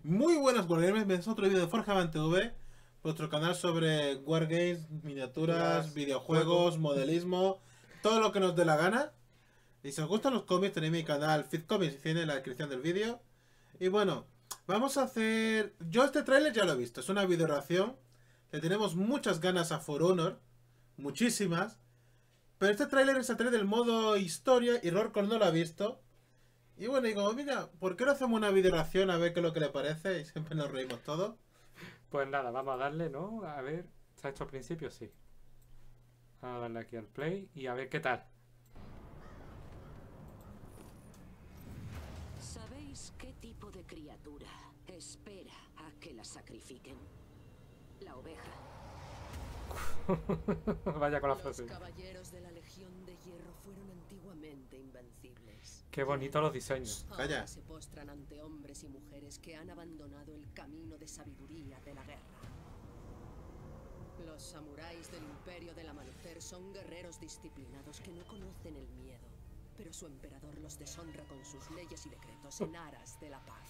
Muy buenas Wargamers, bienvenidos a otro vídeo de Forjament TV, vuestro canal sobre Wargames, miniaturas, videojuegos, modelismo, todo lo que nos dé la gana. Y si os gustan los cómics tenéis mi canal FitComics, tiene en la descripción del vídeo. Y bueno, vamos a hacer... Yo este tráiler ya lo he visto, es una video reacción. Le tenemos muchas ganas a For Honor, muchísimas. Pero este tráiler es el tráiler del modo historia y Rorcon no lo ha visto. Y bueno, digo, mira, ¿por qué no hacemos una video reacción a ver qué es lo que le parece? Y siempre nos reímos todos. Pues nada, vamos a darle, ¿no? A ver, ¿se ha hecho al principio? Sí. Vamos a darle aquí al play y a ver qué tal. ¿Sabéis qué tipo de criatura espera a que la sacrifiquen? La oveja. Vaya con la Los frase. caballeros de la Legión de Hierro fueron antiguamente invencibles. Qué bonitos los diseños. Calla. Ahora se postran ante hombres y mujeres que han abandonado el camino de sabiduría de la guerra. Los samuráis del Imperio del Amanecer son guerreros disciplinados que no conocen el miedo, pero su emperador los deshonra con sus leyes y decretos en aras de la paz.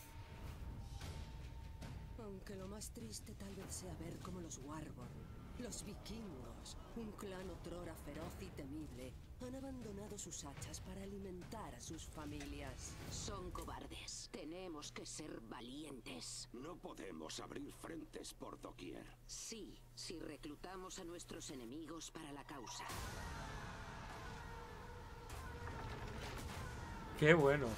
Aunque lo más triste tal vez sea ver cómo los Warborn, los vikingos, un clan otrora feroz y temible, han abandonado sus hachas para alimentar a sus familias. Son cobardes. Tenemos que ser valientes. No podemos abrir frentes por doquier. Sí, si reclutamos a nuestros enemigos para la causa. Qué bueno.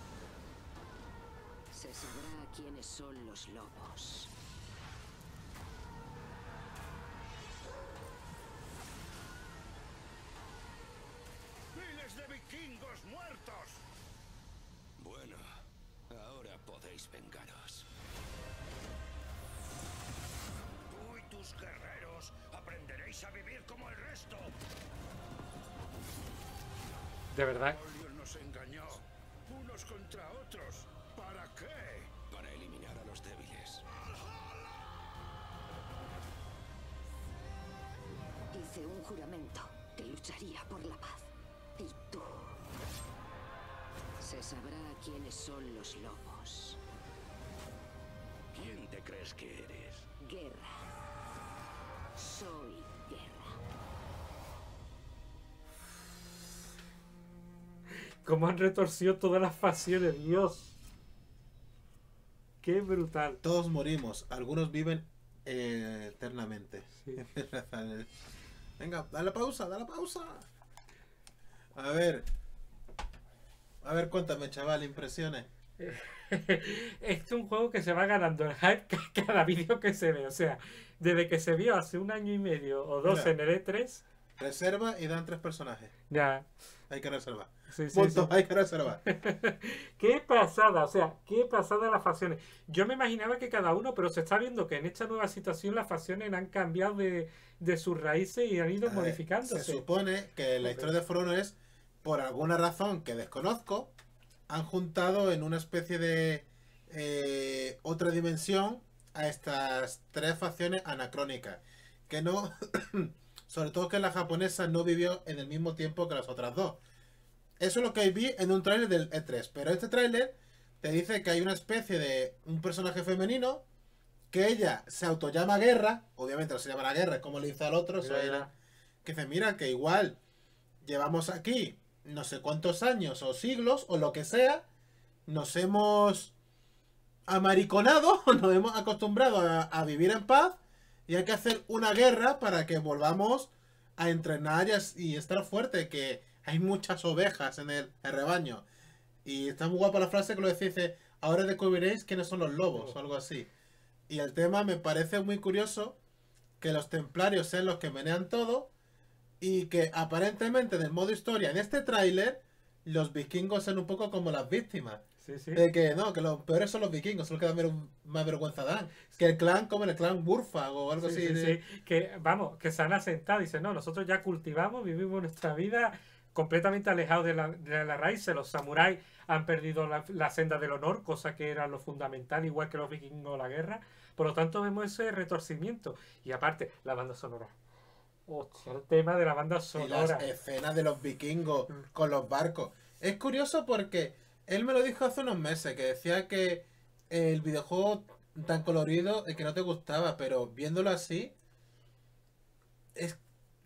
Se sabrá quiénes son los lobos. ¡Miles de vikingos muertos! Bueno, ahora podéis vengaros. Tú y tus guerreros aprenderéis a vivir como el resto. De verdad. Olion nos engañó. Unos contra otros. ¿Para qué? Para eliminar a los débiles. Hice un juramento que lucharía por la paz. Y tú. Se sabrá quiénes son los lobos. ¿Quién te crees que eres? Guerra. Soy guerra. Cómo han retorcido todas las facciones, Dios. Qué brutal. Todos morimos, algunos viven eternamente. Sí. Venga, dale pausa, dale pausa. A ver, cuéntame, chaval, impresiones. Es un juego que se va ganando el hype cada vídeo que se ve. O sea, desde que se vio hace un año y medio o dos Mira. en el E3, Reserva y dan 3 personajes. ya. Hay que reservar. Sí, sí, Punto, sí. hay que reservar. Qué pasada, o sea, qué pasada las facciones. Yo me imaginaba que cada uno, pero se está viendo que en esta nueva situación las facciones han cambiado de sus raíces y han ido A ver, modificándose. se supone que la historia de For Honor es, por alguna razón que desconozco, han juntado en una especie de otra dimensión a estas 3 facciones anacrónicas. Que no, sobre todo que la japonesa no vivió en el mismo tiempo que las otras dos. Eso es lo que vi en un tráiler del E3. Pero este tráiler te dice que hay una especie de un personaje femenino que ella se autollama Guerra. Obviamente no se llama la Guerra, es como le dice al otro. Mira, Soy mira. que dice, mira, que igual llevamos aquí no sé cuántos años o siglos o lo que sea. Nos hemos amariconado, nos hemos acostumbrado a vivir en paz. Y hay que hacer una guerra para que volvamos a entrenar y estar fuerte. Que hay muchas ovejas en el rebaño. Y está muy guapa la frase que lo dice, ahora descubriréis quiénes son los lobos o algo así. Y el tema me parece muy curioso que los templarios sean los que menean todo y que aparentemente del modo historia en este tráiler los vikingos sean un poco como las víctimas. Sí, sí. De que no, que los peores son los vikingos, son los que más vergüenza dan. Que el clan como el clan Burfag o algo Sí, así. sí, de... sí. Que, vamos, que se han asentado y dicen, no, nosotros ya cultivamos, vivimos nuestra vida completamente alejados de la raíz. Los samuráis han perdido la senda del honor, cosa que era lo fundamental, igual que los vikingos la guerra. Por lo tanto, vemos ese retorcimiento. Y aparte, la banda sonora. Hostia, el tema de la banda Y sonora. las escenas de los vikingos con los barcos. Es curioso porque él me lo dijo hace unos meses, que decía que el videojuego tan colorido que no te gustaba, pero viéndolo así, es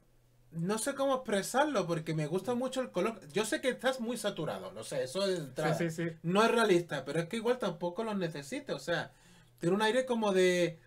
no sé cómo expresarlo porque me gusta mucho el color. Yo sé que estás muy saturado, lo sé, eso de entrada. Sí, sí, sí. No es realista, pero es que igual tampoco lo necesito. O sea, tiene un aire como de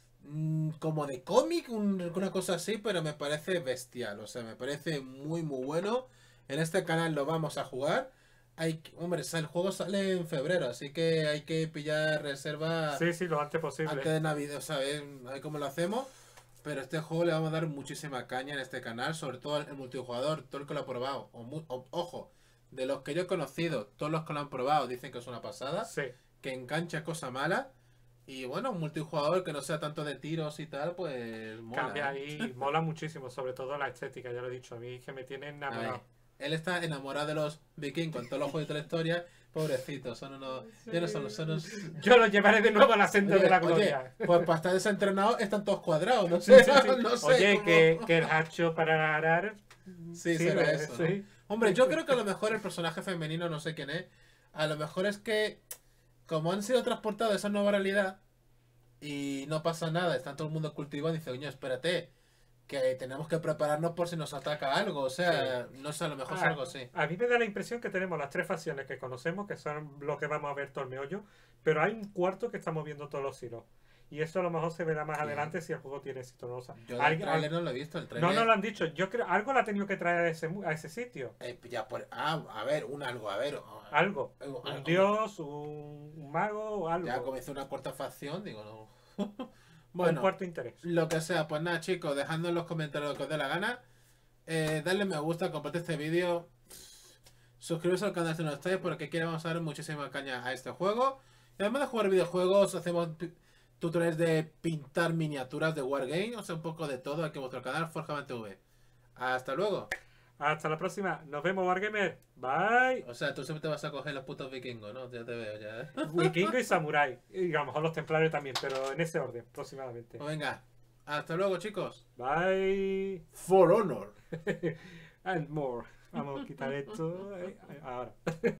como de cómic, una cosa así, pero me parece bestial. O sea, me parece muy muy bueno. En este canal lo vamos a jugar. Hombre, el juego sale en febrero, así que hay que pillar reserva Sí, sí, lo antes posible. antes de Navidad, ¿sabes? A ver cómo lo hacemos. Pero este juego le vamos a dar muchísima caña en este canal, sobre todo el multijugador, todo el que lo ha probado. Ojo, de los que yo he conocido, todos los que lo han probado dicen que es una pasada, Sí. que engancha cosa mala. Y bueno, un multijugador que no sea tanto de tiros y tal, pues mola. Cambia ¿eh? ahí, mola muchísimo, sobre todo la estética, ya lo he dicho, a mí que me tiene A ver, enamorado. él está enamorado de los vikingos con todos los juegos de la historia. Pobrecitos, son unos... Ya no son unos... Yo lo llevaré de nuevo a la senda de la Oye, gloria. pues para estar desentrenado están todos cuadrados, no Sí, sé. sí, sí. No sé Oye, cómo- que el hacho para arar Sí, sirve, será eso, ¿no? sí. Hombre, yo creo que a lo mejor el personaje femenino, no sé quién es, a lo mejor es que, como han sido transportados a esa nueva realidad y no pasa nada, está todo el mundo cultivando y dice, coño, espérate, que tenemos que prepararnos por si nos ataca algo, o sea, no sé, a lo mejor es algo así. A mí me da la impresión que tenemos las tres facciones que conocemos, que son lo que vamos a ver todo el meollo, pero hay un cuarto que estamos viendo todos los hilos. Y eso a lo mejor se verá más Bien. adelante si el juego tiene éxito. ¿No? O sea, Yo el alguien- trailer no lo he visto, el no, trailer... no lo han dicho. Yo creo algo la ha tenido que traer a ese sitio. a ver, a ver... Algo. algo- Un dios, un mago o algo. Ya comenzó una cuarta facción, digo, no... Un Bueno, cuarto interés. lo que sea, pues nada, chicos, dejadnos en los comentarios lo que os dé la gana. Darle me gusta, compartir este vídeo. Suscribiros al canal si no estáis, porque aquí vamos a dar muchísima caña a este juego. Y además de jugar videojuegos, hacemos tutoriales de pintar miniaturas de Wargame. O sea, un poco de todo aquí en vuestro canal, Forjaman TV. Hasta luego. Hasta la próxima. Nos vemos, Wargamer. Bye. O sea, tú siempre te vas a coger los putos vikingos, ¿no? Ya te veo, ya. Vikingo y Samurai. Y a lo mejor los templarios también, pero en ese orden, aproximadamente. Pues venga, hasta luego, chicos. Bye. For Honor. And more. Vamos a quitar esto ahora.